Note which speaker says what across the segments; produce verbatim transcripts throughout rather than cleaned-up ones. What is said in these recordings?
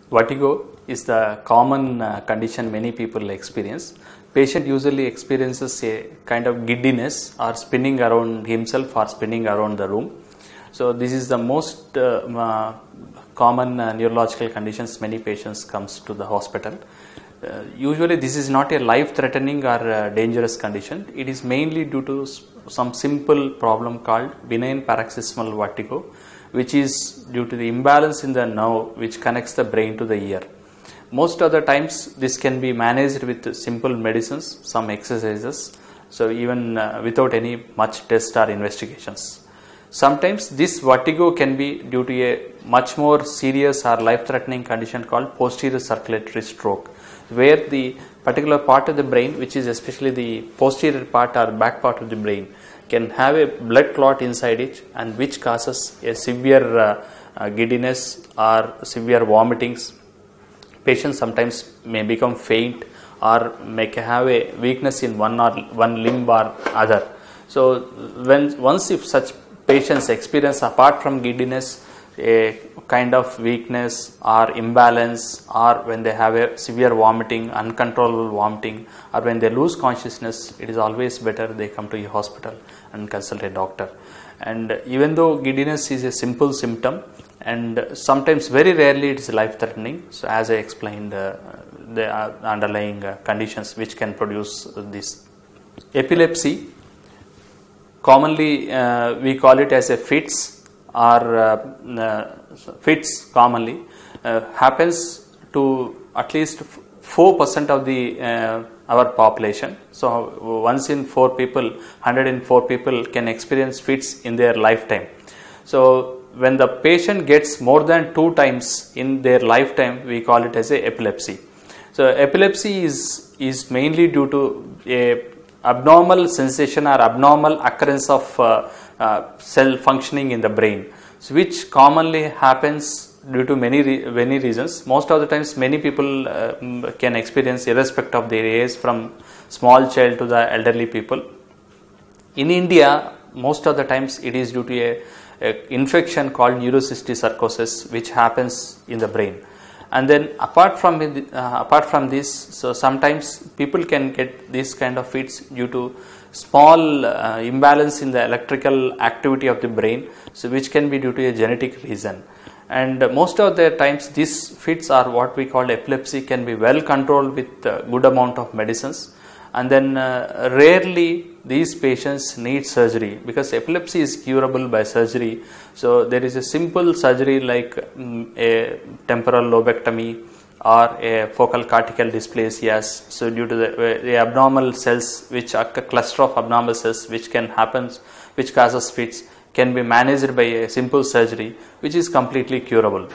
Speaker 1: Vertigo is the common uh, condition many people experience. Patient usually experiences a kind of giddiness or spinning around himself or spinning around the room. So this is the most uh, uh, common uh, neurological conditions many patients comes to the hospital. Uh, usually this is not a life-threatening or uh, dangerous condition. It is mainly due to some simple problem called benign paroxysmal vertigo, which is due to the imbalance in the nerve which connects the brain to the ear. Most of the times this can be managed with simple medicines, some exercises, so even uh, without any much test or investigations. Sometimes this vertigo can be due to a much more serious or life-threatening condition called posterior circulatory stroke, where the particular part of the brain, which is especially the posterior part or back part of the brain, can have a blood clot inside it, and which causes a severe uh, uh, giddiness or severe vomitings. Patients sometimes may become faint or may have a weakness in one or one limb or other. So when once if such patients experience, apart from giddiness, a kind of weakness or imbalance, or when they have a severe vomiting, uncontrollable vomiting, or when they lose consciousness, it is always better they come to a hospital and consult a doctor. And even though giddiness is a simple symptom, and sometimes very rarely it is life threatening, so as I explained uh, the uh, underlying uh, conditions which can produce uh, this. Epilepsy, commonly uh, we call it as a fits or uh, uh, fits commonly, uh, happens to at least four percent of the uh, our population. So once in four people, one hundred four people can experience fits in their lifetime. So when the patient gets more than two times in their lifetime, we call it as a epilepsy. So epilepsy is is mainly due to a abnormal sensation or abnormal occurrence of uh, uh, cell functioning in the brain, so which commonly happens due to many re many reasons. Most of the times many people uh, can experience irrespective of their age, from small child to the elderly people. In India, most of the times it is due to a, a infection called neurocysticercosis, which happens in the brain. And then apart from it, uh, apart from this, so sometimes people can get this kind of fits due to small uh, imbalance in the electrical activity of the brain, so which can be due to a genetic reason. And uh, most of the times these fits are what we call epilepsy, can be well controlled with uh, good amount of medicines. And then uh, rarely these patients need surgery, because epilepsy is curable by surgery. So there is a simple surgery like um, a temporal lobectomy or a focal cortical dysplasias. So due to the, uh, the abnormal cells, which are a cluster of abnormal cells which can happen, which causes fits, can be managed by a simple surgery, which is completely curable.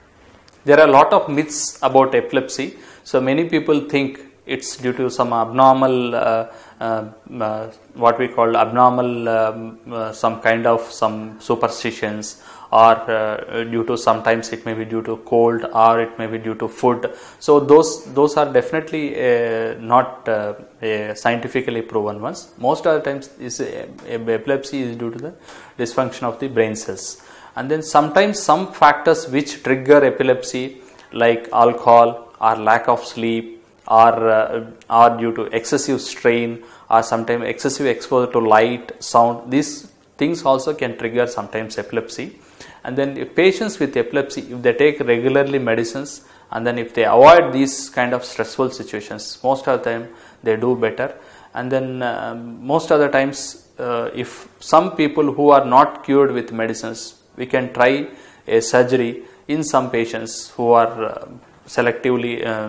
Speaker 1: There are a lot of myths about epilepsy. So many people think it's due to some abnormal, uh, uh, uh, what we call abnormal, um, uh, some kind of some superstitions, or uh, due to, sometimes it may be due to cold, or it may be due to food. So those those are definitely uh, not uh, uh, scientifically proven ones. Most of the times is uh, epilepsy is due to the dysfunction of the brain cells. And then sometimes some factors which trigger epilepsy, like alcohol or lack of sleep, or uh, are due to excessive strain, or sometimes excessive exposure to light, sound. These things also can trigger sometimes epilepsy. And then if patients with epilepsy, if they take regularly medicines, and then if they avoid these kind of stressful situations, most of the time they do better. And then uh, most of the times uh, if some people who are not cured with medicines, we can try a surgery in some patients who are uh, selectively uh,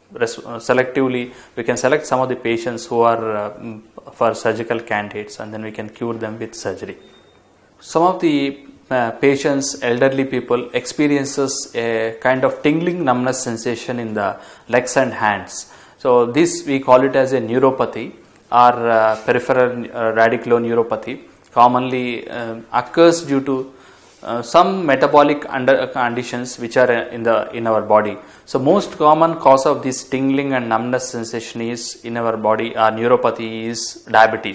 Speaker 1: selectively we can select some of the patients who are uh, for surgical candidates, and then we can cure them with surgery. Some of the uh, patients, elderly people, experiences a kind of tingling numbness sensation in the legs and hands. So this we call it as a neuropathy, or uh, peripheral uh, radiculoneuropathy. Commonly uh, occurs due to Uh, some metabolic under uh, conditions which are uh, in the in our body. So most common cause of this tingling and numbness sensation is in our body, our neuropathy, is diabetes.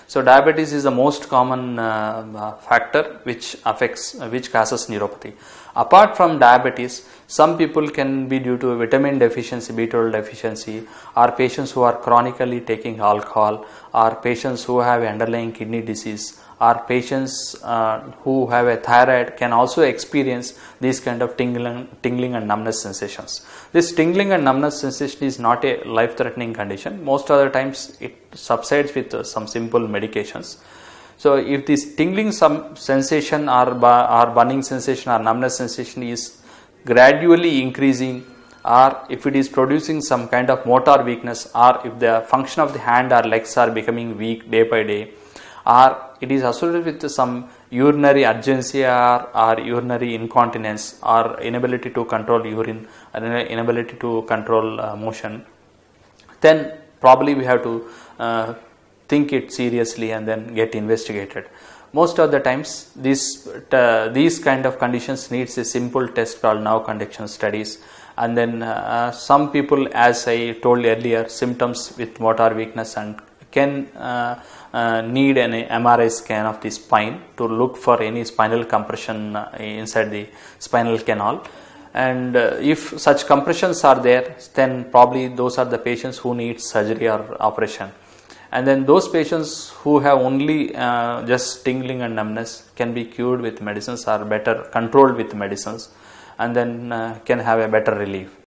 Speaker 1: So diabetes is the most common uh, factor which affects, uh, which causes neuropathy. Apart from diabetes, some people can be due to vitamin deficiency, B twelve deficiency, or patients who are chronically taking alcohol, or patients who have underlying kidney disease, or patients uh, who have a thyroid can also experience these kind of tingling, tingling and numbness sensations. This tingling and numbness sensation is not a life-threatening condition. Most of the times it subsides with uh, some simple medications. So if this tingling some sensation or, or burning sensation or numbness sensation is gradually increasing, or if it is producing some kind of motor weakness, or if the function of the hand or legs are becoming weak day by day, or it is associated with some urinary urgency or, or urinary incontinence, or inability to control urine, or inability to control uh, motion, then probably we have to uh, think it seriously and then get investigated. Most of the times these uh, these kind of conditions needs a simple test called nerve conduction studies, and then uh, some people, as I told earlier, symptoms with motor weakness and can uh, uh, need an M R I scan of the spine to look for any spinal compression uh, inside the spinal canal. And uh, if such compressions are there, then probably those are the patients who need surgery or operation. And then those patients who have only uh, just tingling and numbness can be cured with medicines or better controlled with medicines, and then uh, can have a better relief.